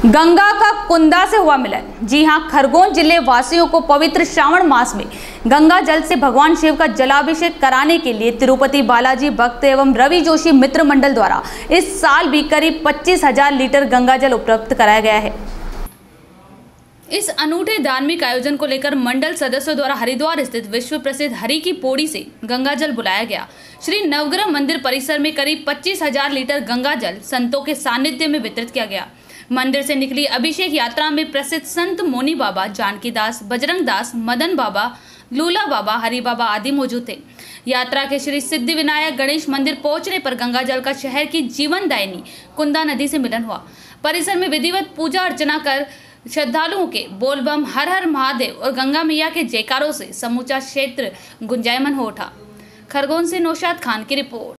गंगा का कुंदा से हुआ मिलन। जी हां, खरगोन जिले वासियों को पवित्र श्रावण मास में गंगा जल से भगवान शिव का जलाभिषेक कराने के लिए तिरुपति बालाजी भक्त एवं रवि जोशी मित्र मंडल द्वारा इस साल भी करीब 25,000 लीटर गंगा जल उपलब्ध कराया गया है। इस अनूठे धार्मिक आयोजन को लेकर मंडल सदस्यों द्वारा हरिद्वार स्थित विश्व प्रसिद्ध हरि की पौड़ी से गंगा जल बुलाया गया। श्री नवग्रह मंदिर परिसर में करीब 25,000 लीटर गंगा जल संतों के सानिध्य में वितरित किया गया। मंदिर से निकली अभिषेक यात्रा में प्रसिद्ध संत मोनी बाबा, जानकी दास, बजरंग दास, मदन बाबा, लूला बाबा, हरि बाबा आदि मौजूद थे। यात्रा के श्री सिद्धि विनायक गणेश मंदिर पहुंचने पर गंगा जल का शहर की जीवनदायिनी कुंदा नदी से मिलन हुआ। परिसर में विधिवत पूजा अर्चना कर श्रद्धालुओं के बोलबम, हर हर महादेव और गंगा मैया के जयकारों से समूचा क्षेत्र गुंजायमान हो उठा। खरगोन से नौशाद खान की रिपोर्ट।